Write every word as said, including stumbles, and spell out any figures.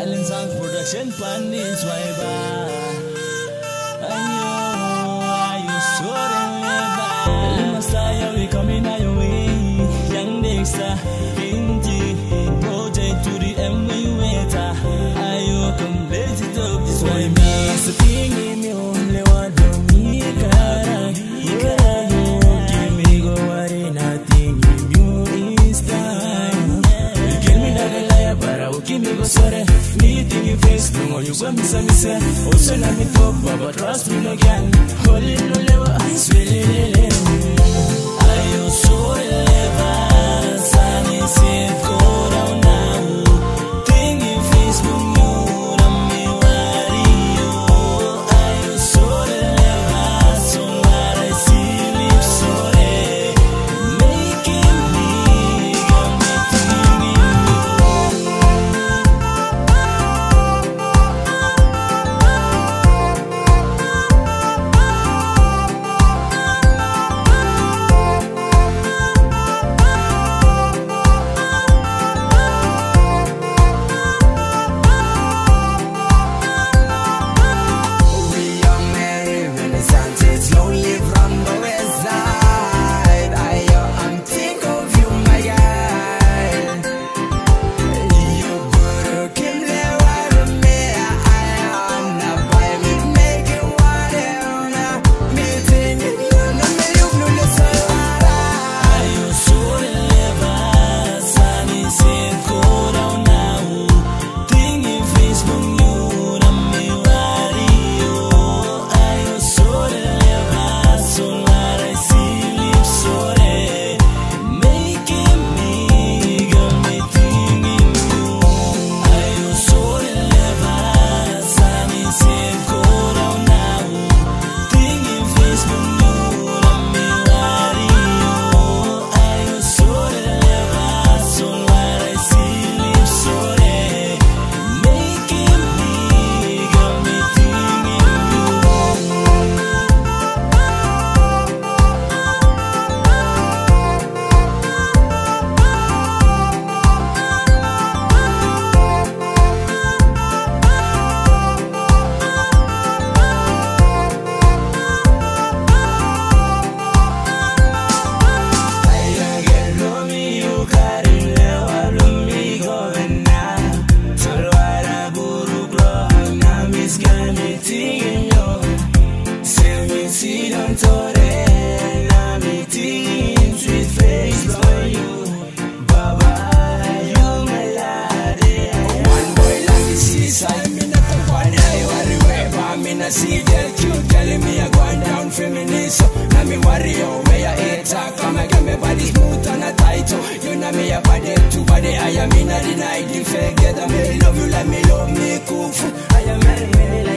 Silence and production plan is why Ayo, ayo, sorry, Lima style, we coming our way. Young Dextar, Pinty, project to the M we waiter. Ayo, come let it up. This why me is the thing in me only one from me. Cara, give me go worry nothing. You is time. You kill me that a liar, but I will give me go sorry. Meeting in face, no more you go miss a miss. Also, let me talk, but trust me no can. Holy no Lewa, I swear. Ayo so Lewa, sunny said go down now. Thing in Facebook, you don't me worry you. Ayo so Lewa, so what I see live sorry. Making me, got me thinking see girl cute, telling me I going down feminist. So now me worry oh, where you hate her. Come and get me body smooth and a tight. You know me a body too body. I am in a deny the fake. Get me love you like me love me cool. I am married me like